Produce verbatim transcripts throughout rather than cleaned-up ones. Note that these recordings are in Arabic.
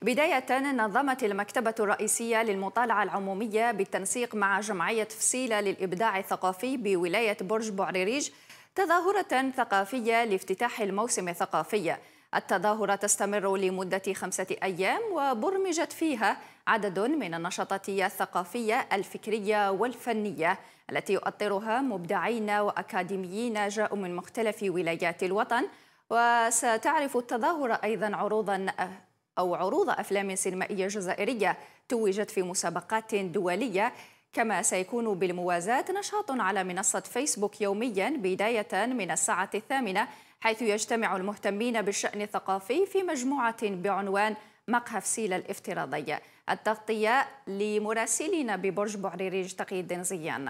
بداية، نظمت المكتبة الرئيسية للمطالعة العمومية بالتنسيق مع جمعية فسيلة للإبداع الثقافي بولاية برج بوعريريج تظاهرة ثقافية لافتتاح الموسم الثقافي. التظاهرة تستمر لمدة خمسة أيام، وبرمجت فيها عدد من النشاطات الثقافية الفكرية والفنية التي يؤطرها مبدعين وأكاديميين جاءوا من مختلف ولايات الوطن. وستعرف التظاهرة أيضا عروضا أو عروض أفلام سينمائية جزائرية توجت في مسابقات دولية، كما سيكون بالموازاة نشاط على منصة فيسبوك يوميا بداية من الساعة الثامنة، حيث يجتمع المهتمين بالشأن الثقافي في مجموعة بعنوان مقهى فسيلة الافتراضي. التغطية لمراسلين ببرج بوعريريج تقي الدين زيان.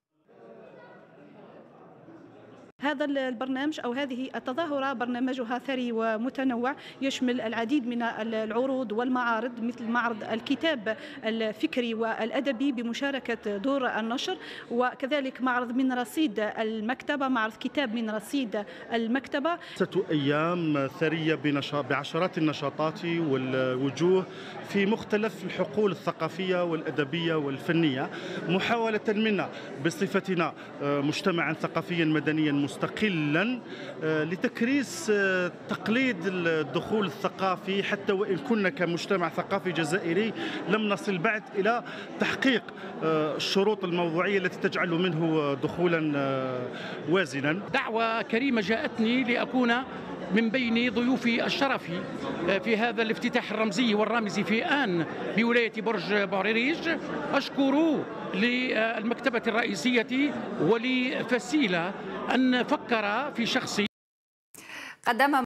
هذا البرنامج أو هذه التظاهرة برنامجها ثري ومتنوع، يشمل العديد من العروض والمعارض مثل معرض الكتاب الفكري والأدبي بمشاركة دور النشر، وكذلك معرض من رصيد المكتبة، معرض كتاب من رصيد المكتبة. ستة أيام ثرية بعشرات النشاطات والوجوه في مختلف الحقول الثقافية والأدبية والفنية، محاولة منا بصفتنا مجتمعا ثقافيا مدنيا مستقلا لتكريس تقليد الدخول الثقافي، حتى وإن كنا كمجتمع ثقافي جزائري لم نصل بعد إلى تحقيق الشروط الموضوعية التي تجعل منه دخولا وازنا. دعوة كريمة جاءتني لأكون من بين ضيوفي الشرف في هذا الافتتاح الرمزي والرامزي في آن بولاية برج بوعريريج. أشكر للمكتبة الرئيسية ولفسيلة أن فكر في شخصي. قدم